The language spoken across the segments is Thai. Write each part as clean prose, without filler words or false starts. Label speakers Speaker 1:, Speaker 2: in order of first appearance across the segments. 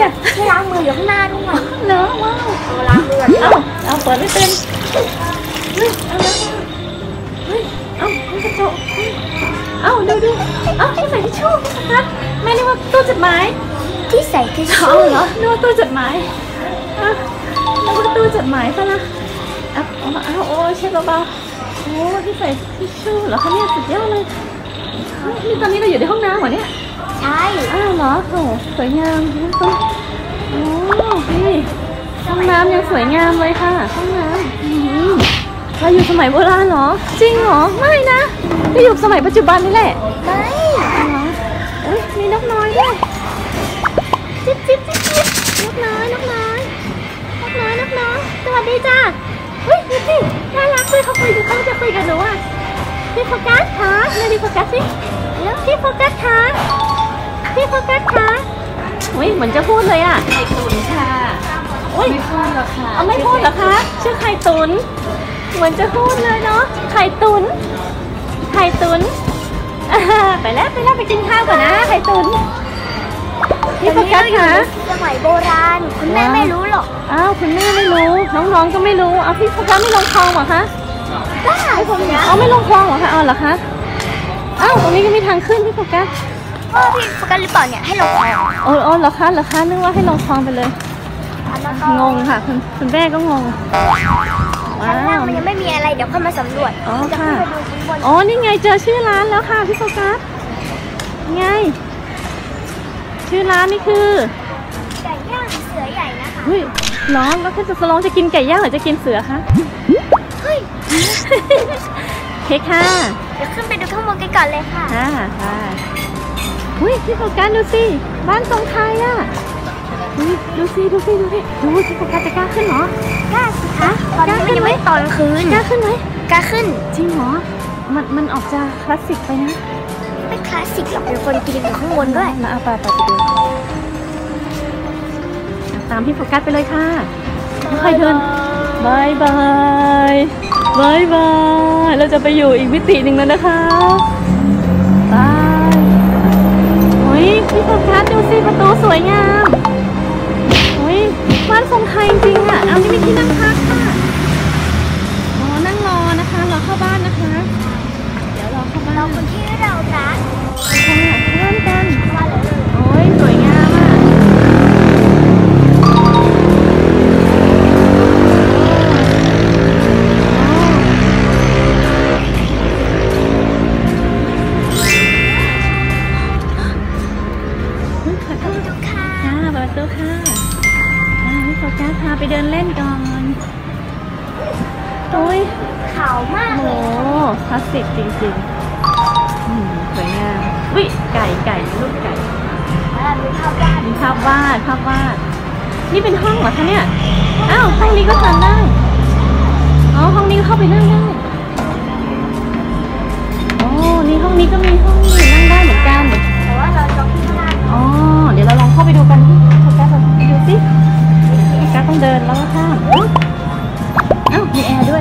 Speaker 1: เนี่ยที่ล้างมืออยู่ข้างหน้าด้วย
Speaker 2: เนอะว้าว
Speaker 1: ล้างมือ
Speaker 2: เอาเปิดไม่เป็นเฮ้ยเอาแล้วเฮ้ยเอากระจกเอาดูเอาที่ใส่ทิชชู่นะไม่เรียกว่าตู้จดหมาย
Speaker 1: ที่ใส่ทิชชู่
Speaker 2: เหรอนึกว่าตู้จดหมายนึกว่าตู้จดหมายซะละเอาโอ้เช็ดเบาๆโอ้ที่ใส่ทิชชู่เหรอคะเนี่ยสุดยอดเลยนี่ตอนนี้เราอยู่ในห้องน้ำเหรอเนี่ย
Speaker 1: ใช่
Speaker 2: เหรอโอ้สวยงามโอ้นี่ห้องน้ำยังสวยงามเลยค่ะห้องน้ำเราอยู่สมัยโบราณเหรอจริงเหรอไม่นะเราอยู่สมัยปัจจุบันนี่แหละ
Speaker 1: ไม่
Speaker 2: เหรออุ้ยมีนกน้อยด้วยจิ๊บนกน้อยสวัสดีจ้าเฮ้ยดูสิน่ารักเลยเขาจะคุยกับหนูอ่ะพี่โฟกัสคะพี่โฟกัสสิพี่โฟกัสคะอุ้ยเหมือนจะพูดเลยอ่ะไข่ตุ๋นค่ะไม่พูดหรอกค่ะไม่พูดหรอคะชื่อไข่ตุ๋นเหมือนจะพูดเลยเนาะไข่ตุ๋นไปแล้วไปกินข้าวก่อนนะไข่ตุ๋นพี่โฟกัสคะ
Speaker 1: สมัยโบราณคุณแม่ไม่รู้หรอก
Speaker 2: คุณแม่ไม่รู้น้องๆก็ไม่รู้พี่โฟกัสไม่ลงคลองเหรอคะ
Speaker 1: ได้ผมนะ
Speaker 2: ไม่ลงคลองเหรอคะเหรอคะตรงนี้ก็มีทางขึ้นพี่โฟกัส
Speaker 1: พี่โฟกัสหรือเปล่าเนี่ยให้ลงคลอง
Speaker 2: เหรอคะนึกว่าให้ลงคลองไปเลยงงค่ะคุณแม่ก็งง
Speaker 1: ว้าวมันยังไม่มีอะไรเดี๋ยวเข้ามาสำรวจจะขึ้นไปดูข้างบน
Speaker 2: นี่ไงเจอชื่อร้านแล้วค่ะพี่โฟกัสไงชื่อร้านนี่คือ
Speaker 1: ไก่ย่างเสือใหญ่นะคะ
Speaker 2: เฮ้ยน้องแล้วจะลองจะกินไก่ย่างหรือจะกินเสือคะ
Speaker 1: เฮ้ย
Speaker 2: เค้กค่ะ
Speaker 1: เดี๋ยวขึ้นไปดูข้างบนกันก่อนเลยค่ะ
Speaker 2: อุ้ยพี่โฟกัสดูสิบ้านทรงไทยอ่ะดูสิพี่โฟกัสจะกล้าขึ้นเหร
Speaker 1: อกล้าสิคะตอนนี้มันยังไม่ตอนคืน
Speaker 2: กล้าขึ้นไหม
Speaker 1: กล้าขึ้น
Speaker 2: จริงเหรอมันออกจะคลาสสิกไปนะ
Speaker 1: ไม่คลาสสิกหรอกเป็นคนกินอยู่ข้างบนด้วย
Speaker 2: แล้วเอาไปดูตามพี่โฟกัสไปเลยค่ะค่อยเดินบายเราจะไปอยู่อีกมิติหนึ่งแล้วนะคะบายโอ้ยพี่โฟกัสดูสิประตูสวยงามโอ้ยบ้านทรงไทยจริงอ่ะนี่มีที่นั่งพักค่ะนั่งรอนะคะรอเข้าบ้านนะคะเดี๋ยวรอเข้าบ้าน
Speaker 1: เราคนที่เรารัก
Speaker 2: เริ่มกันโอ้ยสวยงามอ่ะพี่โฟกัสพาไปเดินเล่นก่อนโอ้ย
Speaker 1: ขาวมากเลย
Speaker 2: คลาสสิกจริงๆสวยงามไก่ลูกไก่
Speaker 1: มีภาพวา
Speaker 2: ดนี่เป็นห้องเหรอคะเนี่ยห้องนี้ก็ทำได้ห้องนี้ก็เข้าไปนั่งได้นี่ห้องนี้ก็มีห้องนั่งได้เหมือนกัน
Speaker 1: แต่ว่าเราจองที่นั่ง
Speaker 2: เดี๋ยวเราลองเข้าไปดูกันโฟกัสไปดูสิโฟกัสต้องเดินแล้วก็ข้ามมีแอร์ด้วย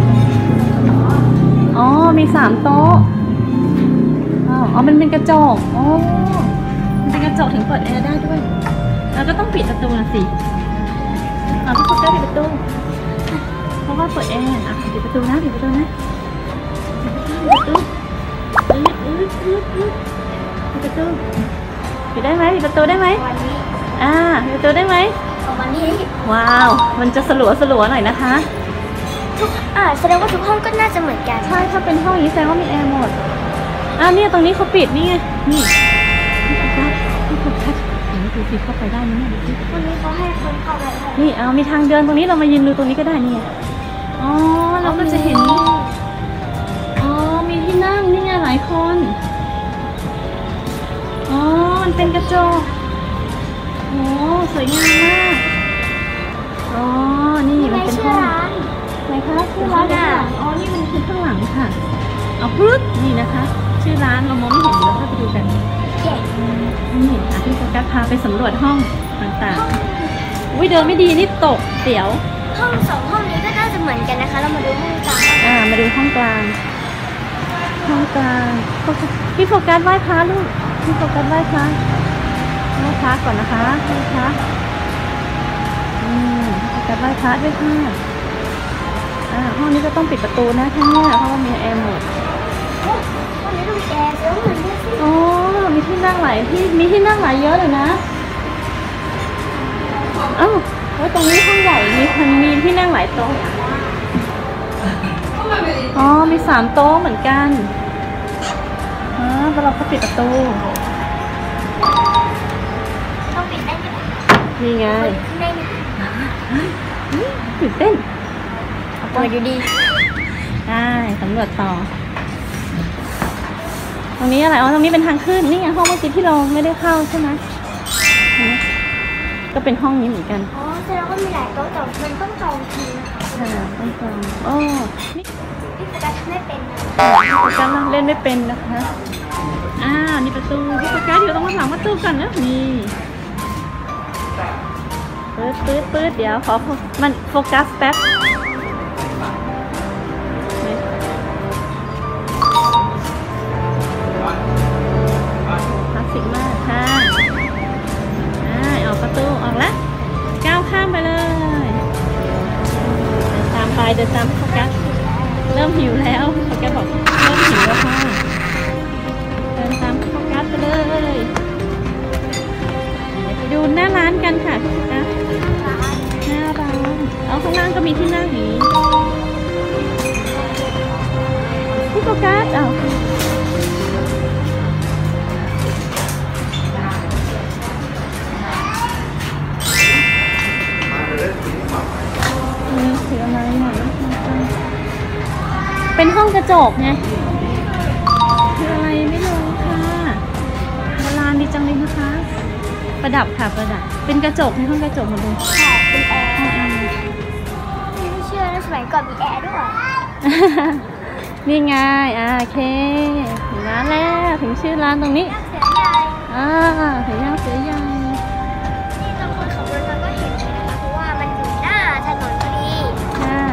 Speaker 2: มี3 โต๊ะมันเป็นกระจกมันเป็นกระจกถึงเปิดแอร์ได้ด้วยแล้วก็ต้องปิดประตูนะสิพี่โฟกัสปิดประตูเพราะว่าเปิดแอร์ปิดประตูนะปิดประตูปิดได้ไหมปิดประตูได้ไหมปิดประตูได้ไหม
Speaker 1: วันนี้
Speaker 2: ว้าวมันจะสลัวหน่อยนะคะ
Speaker 1: แสดงว่าทุกห้องก็น่าจะเหมือนกัน
Speaker 2: ใช่ถ้าเป็นห้องนี้แสดงว่ามีแอร์หมดเนี่ยตรงนี้เขาปิดนี่ไงนี่พี่โฟกัสดูสิเข้าไปได้ไหมดูสิ
Speaker 1: วันนี้เขาให้คนเข้าไป
Speaker 2: นี่มีทางเดินตรงนี้เรามายืนดูตรงนี้ก็ได้นี่เราก็จะเห็นมีที่นั่งนี่ไงหลายคนมันเป็นกระจกสวยงามมากนี่มันเป็นห้องไหนคะชื่อร้านนี่มันคือข้างหลังค่ะปึ๊บนี่นะคะชื่อร้านเรามองไม่เห็นเดี๋ยวเราไปดูกันนี่พี่โฟกัสพาไปสำรวจห้องต่างๆเดินไม่ดีนี่ตกเสียว
Speaker 1: ห้อง2 ห้องนี้ก็น่าจะเหมือนกันนะคะเรามาดูห้องกลาง
Speaker 2: มาดูห้องกลางพี่โฟกัสไหว้พระลูกพี่โฟกัสไหว้พระไหว้พระก่อนนะคะไหว้พระจะไหว้พระด้วยค่ะห้องนี้ก็ต้องปิดประตูนะคะเนี่ยเพราะว่ามีแอร์หมด
Speaker 1: วันนี้ต้องมีแอร์แล้วเหมือนเนี่ยสิ
Speaker 2: อ๋อมีที่นั่งหลายที่มีที่นั่งหลายเยอะเลยนะแล้วตรงนี้ห้องใหญ่มีที่นั่งหลายโต๊ะอ๋อมี3 โต๊ะเหมือนกันแล้วเราก็ปิดประตู
Speaker 1: ต้องปิดได้ไหม
Speaker 2: นี่ไง
Speaker 1: ได้ไหม
Speaker 2: ตื่นเต้น
Speaker 1: เปิดอยู่ดี
Speaker 2: ได้สำรวจต่อตรงนี้อะไรตรงนี้เป็นทางขึ้นนี่ไงห้องเมื่อกี้ที่เราไม่ได้เข้าใช่ไหมก็เป็นห้องนี้เหมือนกัน
Speaker 1: อ๋อแสดงว่ามีหลายโต๊ะแต่มันต้องจองคิวนะคะ
Speaker 2: ต้องจองนี่
Speaker 1: พี่โฟกัสไม่เป็นนะ
Speaker 2: โฟกัสเล่นไม่เป็นนะคะนี่ประตูพี่โฟกัสอยู่ตรงหลังประตูกันนะนี่ปื๊ดเดี๋ยวขอมันโฟกัสแป๊บคลาสสิกมากค่ะออกประตูออกแล้วก้าวข้ามไปเลยเดินตามโฟกัสเริ่มหิวแล้วโฟกัสบอกเริ่มหิวแล้วค่ะเดินตามโฟกัสไปเลยไปดูหน้าร้านกันค่ะพี่โฟกัสหน้าร้านข้างล่างก็มีที่นั่งอย่างนี้พี่โฟกัสคืออะไรเป็นห้องกระจกไงคืออะไรไม่รู้ค่ะโบราณดีจังเลยนะคะประดับค่ะประดับเป็นกระจกในห้องกระจกหมดเลย
Speaker 1: ค่ะเป็นแอร์ไม่เชื่อนะสมัยก่อนมีแอร์ด้วย
Speaker 2: นี่ไงโอเคถึงร้านแล้วถึงชื่อร้านตรงนี้
Speaker 1: เสือใหญ่
Speaker 2: เสือย่างเสือใหญ่
Speaker 1: นี่บางคนขับรถมาก็เห็นเลยนะคะเพราะว่ามันอยู่หน้าถนนพอดี
Speaker 2: ค่ะ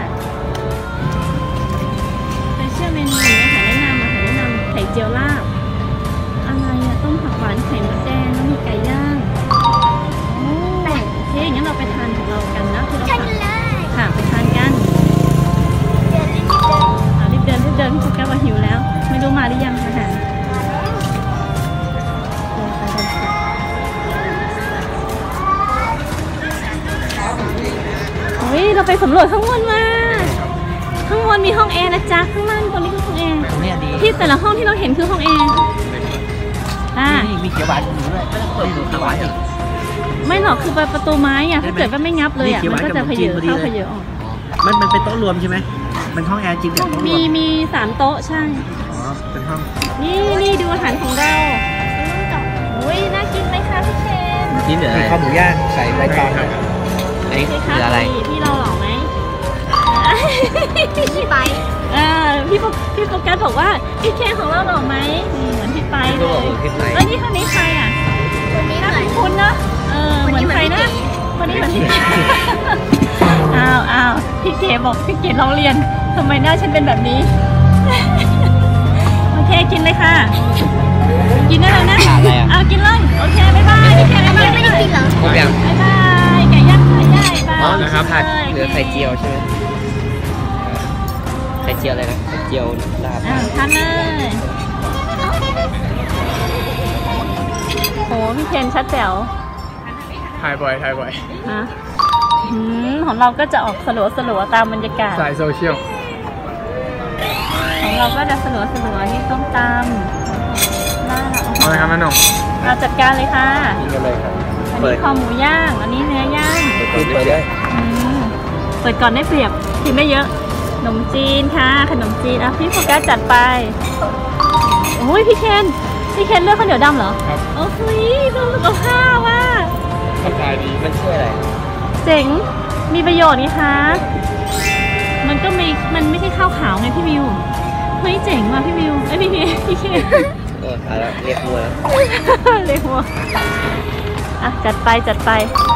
Speaker 2: ไปเชื่อเมนูนี้ค่ะแนะนำไข่เจียวลาบอะไรต้มผักหวานไข่มดแดงแล้วมีไก่ย่างโอเคงั้นเราไปทานของเรากันนะคือเรา
Speaker 1: ใช่กันเลย
Speaker 2: ค่ะไปทานกัน
Speaker 1: เดินรีบเดิน
Speaker 2: รีบเดินพี่โฟกัสว่าหิวแล้ว ไม่รู้มาหรือยังอาหาร
Speaker 1: มาแล้ว
Speaker 2: เฮ้ยเราไปสำรวจข้างบนมาข้างบนมีห้องแอร์นะจ๊ะข้างล่างตรงนี้คือห้องแอร์
Speaker 3: เนี่ยดี
Speaker 2: ที่แต่ละห้องที่เราเห็นคือห้องแอร์
Speaker 3: มีเขียวหวานอยู่ด้วยเปิดเขียวหวานอีก
Speaker 2: ไม่หรอกคือประตูไม้อะถ้าเกิดว่าไม่งับเลยอะมันก็จะเพเยอเข้าเพเยอออก
Speaker 3: มันเป็นโต๊ะรวมใช่ไหมมันห้องแอร์จริงแต่โต๊ะรวม
Speaker 2: มี3 โต๊ะใช่
Speaker 3: เป็นห้อง
Speaker 2: นี่ดูอาหารของเราอุ้ยน่ากินไหมคะพี่เคน
Speaker 3: นี่เหลือข้าวหมูย่างใส่ใบตองไอ้เหลืออะไร
Speaker 2: พี่เราหล่อไหม
Speaker 1: พี่ไป
Speaker 2: พี่โฟกัสบอกว่าพี่เคนของเราหล่อไหมเหมือนพี่ไปเลยแล้วนี่คนนี้ใครอ่ะ
Speaker 1: คนนี้เหมือน
Speaker 2: คุณนะเหมือนใครนะคนนี้เหมือนพี่อ้าวพี่เกบอกพี่เกเราเรียนทำไมหน้าฉันเป็นแบบนี้ โอเคกินเลยค่ะกินได้เลยนะเอากินเลยโอเคบ๊ายบายพี่เกบ๊ายบาย
Speaker 1: ไม่ได้กินเหรอ
Speaker 3: ผมยัง
Speaker 2: บ๊ายบายไก่ย่างไก่ย่างบ๊ายบาย
Speaker 3: อ๋อนะครับผัดเหลือไข่เจียวใช่ไหมไข่เจียวอะไรนะไข่เจียวลาบ
Speaker 2: ทานเลยโหพี่เคนชัดแจ๋ว
Speaker 4: ถ่ายบ่อย
Speaker 2: ฮะของเราก็จะออกสลัวตามบรรยากาศ
Speaker 4: สายโซเชียล
Speaker 2: ของเราก็จะสลัวนี่ต้มตำล่า
Speaker 4: เอาเลยครับแม่หนุ่ม
Speaker 2: เราจัดการเลยค่ะ
Speaker 4: กินกันเลยครับ
Speaker 2: อันนี้คอหมูย่างอันนี้เนื้อย่าง
Speaker 3: เปิดเลย
Speaker 2: เปิดก่อนได้เปรียบกินได้เยอะขนมจีนค่ะขนมจีนพี่โฟกัสจัดไปโอ้ยพี่เคนเลือกข้าวเหนียวดำเหรอ
Speaker 4: ครับ
Speaker 2: โอ้ยดูสุขภาพว่ะ
Speaker 4: สบายดี
Speaker 3: มันช่วยอะไร
Speaker 2: เจ๋งมีประโยชน์นี่คะมันไม่ใช่ข้าวขาวไงพี่วิวเฮ้ยเจ๋งว่ะพี่วิวพี่เคน
Speaker 3: ตายแล้วเรียกวัวแล้ว
Speaker 2: เรียกว่าจัดไป